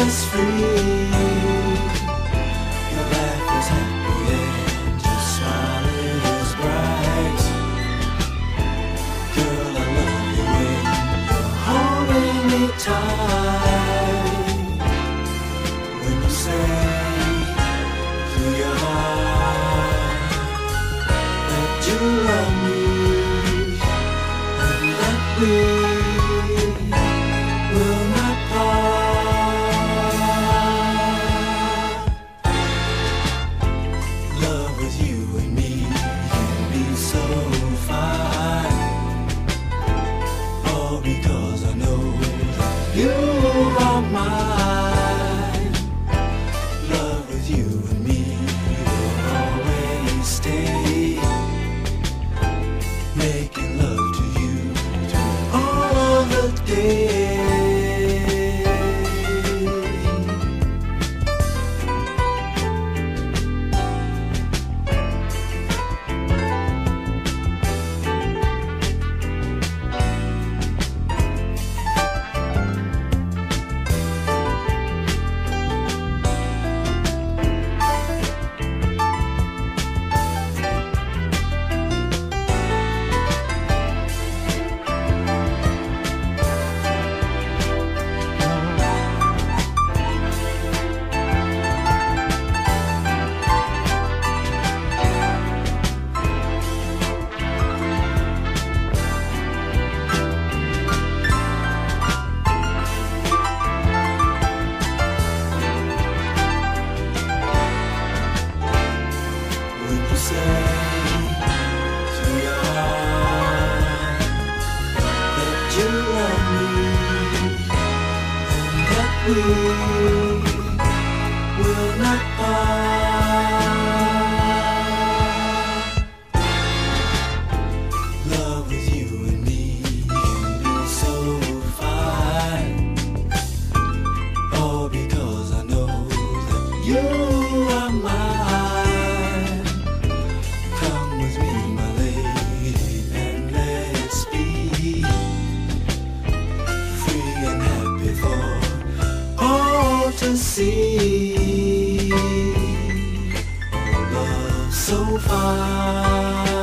is free. Your laugh is happy and your smile is bright. Girl, I love you when you're holding me tight. When you say through your heart that you love me and that we will not part. Love with you and me can be so fine, all because I know that you are mine. Love with you and me will always stay, making love to you all the day. When you say to your heart that you love me and that we will not part. Love with you and me can be so fine, all because I know that you are mine. Come with me, my lady, and let's be free and happy for all to see. Oh, love so fine.